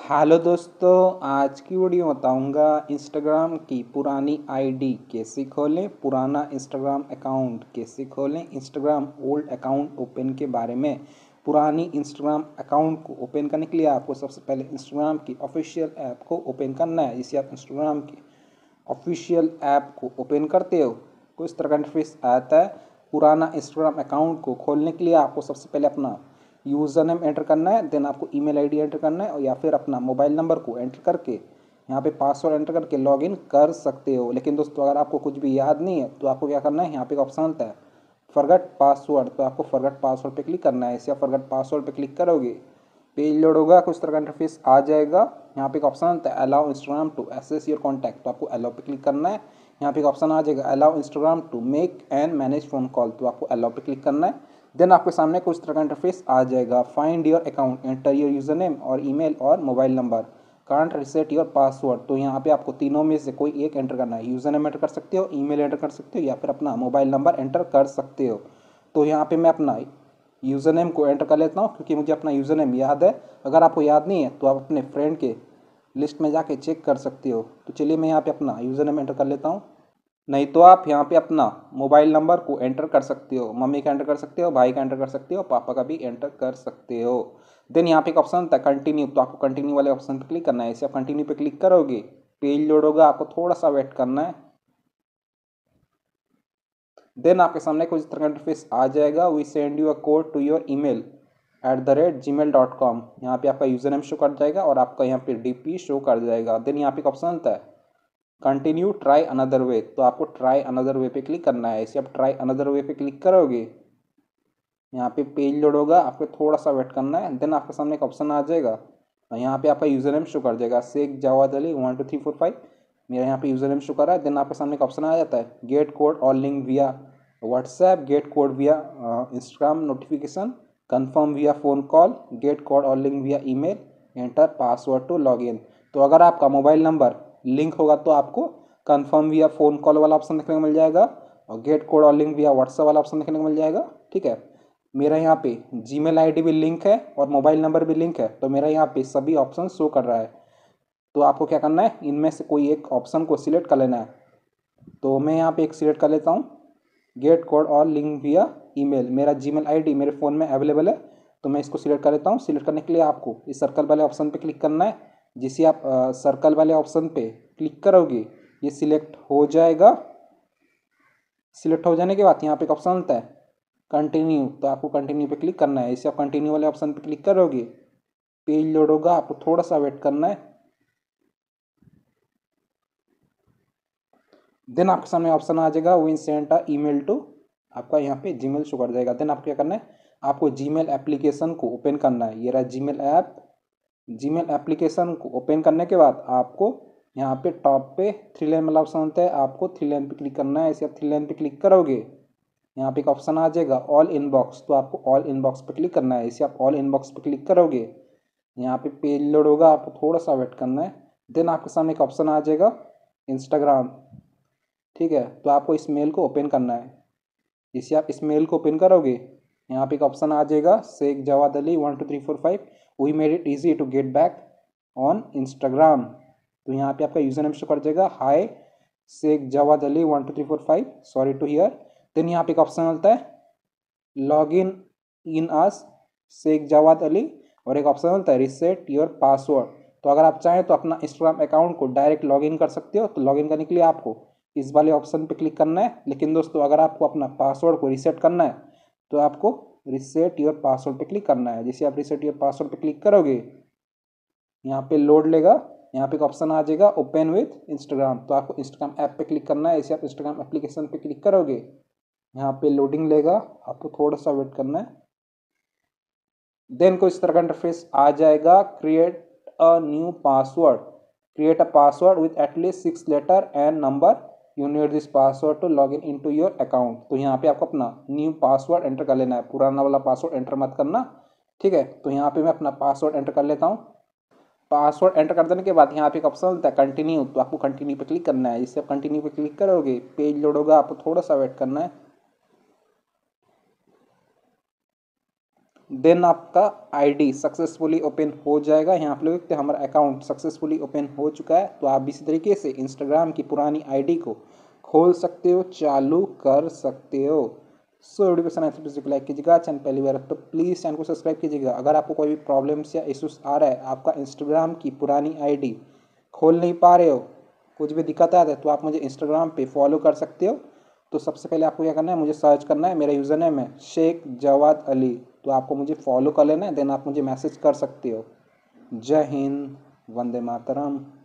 Hello दोस्तों, आज की वीडियो बताऊंगा इंस्टाग्राम की पुरानी आईडी कैसे खोलें, पुराना इंस्टाग्राम अकाउंट कैसे खोलें, इंस्टाग्राम ओल्ड अकाउंट ओपन के बारे में। पुरानी इंस्टाग्राम अकाउंट को ओपन करने के लिए आपको सबसे पहले इंस्टाग्राम की ऑफिशियल ऐप को ओपन करना है। जिसे आप इंस्टाग्राम की ऑफिशियल ऐप को ओपन करते हो कुछ तरह का इंटरफेस आता है। पुराना इंस्टाग्राम अकाउंट को खोलने के लिए आपको सबसे पहले अपना यूज़र नेम एंटर करना है, देन आपको ईमेल आईडी एंटर करना है और या फिर अपना मोबाइल नंबर को एंटर करके यहाँ पे पासवर्ड एंटर करके लॉगिन कर सकते हो। लेकिन दोस्तों अगर आपको कुछ भी याद नहीं है तो आपको क्या करना है, यहाँ पे एक ऑप्शन आता है फॉरगेट पासवर्ड, तो आपको फॉरगेट पासवर्ड पे क्लिक करना है। इसे आप फॉरगेट पासवर्ड पे क्लिक करोगे, पेज लोड होगा, कुछ तरह का इंटरफेस आ जाएगा। यहाँ पे एक ऑप्शन आता है allow Instagram to access your contact, तो आपको अलाउ पे क्लिक करना है। यहाँ पे एक ऑप्शन आ जाएगा allow Instagram to make and manage phone call, तो आपको अलाउ पे क्लिक करना है। देन आपके सामने कुछ तरह का इंटरफेस आ जाएगा find your account, enter your user name और ईमेल और mobile number, can't reset your password. तो यहाँ पे आपको तीनों में से कोई एक एंटर करना है। यूजर नेम एंटर कर सकते हो, ईमेल एंटर कर सकते हो या फिर अपना मोबाइल नंबर एंटर कर सकते हो। तो यहाँ पे मैं अपना यूज़र नेम को एंटर कर लेता हूँ क्योंकि मुझे अपना यूज़र नेम याद है। अगर आपको याद नहीं है तो आप अपने फ्रेंड के लिस्ट में जाके चेक कर सकते हो। तो चलिए मैं यहाँ पे अपना यूज़र नेम एंटर कर लेता हूँ। नहीं तो आप यहाँ पे अपना मोबाइल नंबर को एंटर कर सकते हो, मम्मी का एंटर कर सकते हो, भाई का एंटर कर सकते हो, पापा का भी एंटर कर सकते हो। देन यहाँ पे एक ऑप्शन था कंटिन्यू, तो आपको कंटिन्यू वाले ऑप्शन पर क्लिक करना है। इसे आप कंटिन्यू पे क्लिक करोगे, पेज लोड होगा, आपको थोड़ा सा वेट करना है। देन आपके सामने कुछ तरह का इंटरफेस आ जाएगा we send you a code to your email @gmail.com। यहाँ पे आपका यूजर नेम शो कर जाएगा और आपका यहाँ पे डीपी शो कर जाएगा। देन यहाँ पे एक ऑप्शन आता है कंटिन्यू ट्राई अनदर वे, तो आपको ट्राई अनदर वे पे क्लिक करना है। इसे आप ट्राई अनदर वे पे क्लिक करोगे, यहाँ पे पेज लोड होगा, आपको थोड़ा सा वेट करना है। देन आपके सामने एक ऑप्शन आ जाएगा, यहाँ पे आपका यूजर नेम शो कर जाएगा शेख जवाद अली 12345, मेरा यहाँ पे यूजर नेम शो कर रहा है। देन आपके सामने एक ऑप्शन आ जाता है गेट कोड और link via WhatsApp, get code via Instagram notification, confirm via phone call, get code और link via email, enter password to log in. तो अगर आपका मोबाइल नंबर लिंक होगा तो आपको कन्फर्म विया फ़ोन कॉल वाला option देखने को मिल जाएगा और गेट कोड और लिंक विया व्हाट्सएप वाला ऑप्शन देखने को मिल जाएगा। ठीक है, मेरा यहाँ पे जीमेल आईडी भी लिंक है और मोबाइल नंबर भी लिंक है, तो मेरा यहाँ पे सभी ऑप्शन शो कर रहा है। तो आपको क्या करना है, इनमें से कोई एक ऑप्शन को सिलेक्ट कर लेना है। तो मैं यहाँ पे एक सिलेक्ट कर लेता हूँ गेट कोड और लिंक विया ईमेल, मेरा जीमेल आईडी मेरे फ़ोन में अवेलेबल है, तो मैं इसको सिलेक्ट कर लेता हूँ। सिलेक्ट करने के लिए आपको इस सर्कल वाले ऑप्शन पे क्लिक करना है। जिसे आप सर्कल वाले ऑप्शन पे क्लिक करोगे ये सिलेक्ट हो जाएगा। सिलेक्ट हो जाने के बाद यहाँ पे एक ऑप्शन आता है कंटिन्यू, तो आपको कंटिन्यू पे क्लिक करना है। इसे आप कंटिन्यू वाले ऑप्शन पे क्लिक करोगे, पेज लोड होगा, आपको थोड़ा सा वेट करना है। देन आपके सामने ऑप्शन आ जाएगा we'll send a email to, आपका यहाँ पे जीमेल शो कर जाएगा। देन आपको क्या करना है, आपको जीमेल एप्लीकेशन को ओपन करना है। ये रहा जीमेल ऐप। जीमेल एप्लीकेशन को ओपन करने के बाद आपको यहाँ पे टॉप पे थ्री लाइन वाला ऑप्शन होता है, आपको थ्री लाइन पे क्लिक करना है। इसे आप थ्री लाइन पे क्लिक करोगे, यहाँ पे एक ऑप्शन आ जाएगा ऑल इनबॉक्स, तो आपको ऑल इनबॉक्स पे क्लिक करना है। इसे आप ऑल इनबॉक्स पे क्लिक करोगे, यहाँ पे पेज लोड होगा, आपको थोड़ा सा वेट करना है। देन आपके सामने एक ऑप्शन आ जाएगा इंस्टाग्राम। ठीक है, तो आपको इस मेल को ओपन करना है। इसे आप इस मेल को ओपन करोगे, यहाँ पे एक ऑप्शन आ जाएगा Shaikh Jawad Ali 12345 we made it easy to get back on Instagram, तो यहाँ पे आपका यूजर नेम शो कर जाएगा hi Shaikh Jawad Ali 12345 sorry to hear. Then यहाँ पे एक ऑप्शन आता है log in as Shaikh Jawad Ali और एक ऑप्शन होता है रिसेट योर पासवर्ड। तो अगर आप चाहें तो अपना इंस्टाग्राम अकाउंट को डायरेक्ट लॉगिन कर सकते हो। तो लॉगिन करने के लिए आपको इस वाले ऑप्शन पे क्लिक करना है। लेकिन दोस्तों अगर आपको अपना पासवर्ड को रीसेट करना है तो आपको रिसेट योर पासवर्ड पे क्लिक करना है। जैसे आप रिसेट योर पासवर्ड पे क्लिक करोगे, यहाँ पे लोड लेगा, यहाँ पे एक ऑप्शन आ जाएगा ओपन विथ इंस्टाग्राम, तो आपको इंस्टाग्राम ऐप पे क्लिक करना है। इसे आप इंस्टाग्राम एप्लीकेशन पे क्लिक करोगे, यहाँ पे लोडिंग लेगा, आपको थोड़ा सा वेट करना है। देन को इस तरह का इंटरफेस आ जाएगा create a new password, create a password with at least 6 letter and number, you need this password to log in to your account. तो यहाँ पे आपको अपना न्यू पासवर्ड एंटर कर लेना है, पुराना वाला पासवर्ड एंटर मत करना। ठीक है, तो यहाँ पे मैं अपना पासवर्ड एंटर कर लेता हूँ। पासवर्ड एंटर कर देने के बाद यहाँ पे एक ऑप्शन होता है कंटिन्यू, तो आपको कंटिन्यू पे क्लिक करना है। जिससे आप कंटिन्यू पे क्लिक करोगे, पेज लोड होगा, आपको थोड़ा सा वेट करना है। देन आपका आईडी सक्सेसफुली ओपन हो जाएगा। यहाँ आप लोग देखते हैं हमारा अकाउंट सक्सेसफुली ओपन हो चुका है। तो आप भी इसी तरीके से इंस्टाग्राम की पुरानी आईडी को खोल सकते हो, चालू कर सकते हो। सो वीडियो पसंद आए तो लाइक कीजिएगा, चैनल पहली बार तो प्लीज़ चैनल को सब्सक्राइब कीजिएगा। अगर आपको कोई भी प्रॉब्लम्स या इश्यूज आ रहा है, आपका इंस्टाग्राम की पुरानी आईडी खोल नहीं पा रहे हो, कुछ भी दिक्कत आ रहा है, तो आप मुझे इंस्टाग्राम पे फॉलो कर सकते हो। तो सबसे पहले आपको क्या करना है, मुझे सर्च करना है, मेरा यूज़र नेम है शेख जवाद अली। तो आपको मुझे फॉलो कर लेना है, देन आप मुझे मैसेज कर सकते हो। जय हिंद, वंदे मातरम।